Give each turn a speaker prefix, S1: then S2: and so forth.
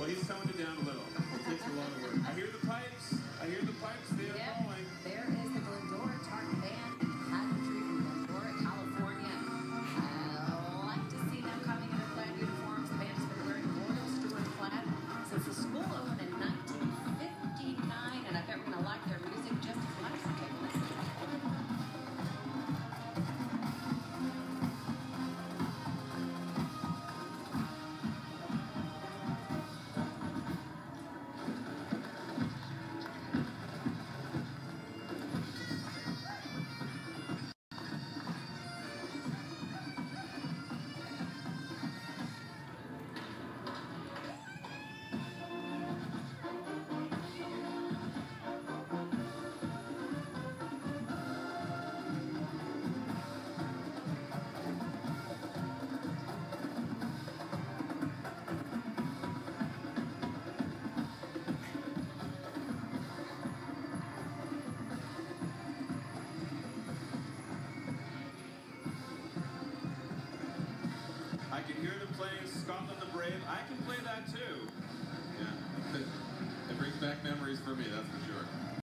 S1: Well, he's toned it down a little. It takes a lot of work. I hear the pipes. I hear the pipes. They are calling.
S2: There is the Glendora Tartan Band, pageantry from Glendora, California. I like to see them coming in their plaid uniforms. The band has been wearing Royal Stewart plaid since the school opened in 1959, and I bet we're going to like their music just as much. Take a listen.
S1: I can hear them playing Scotland the Brave. I can play that too.
S3: Yeah, it brings back memories for me, that's for sure.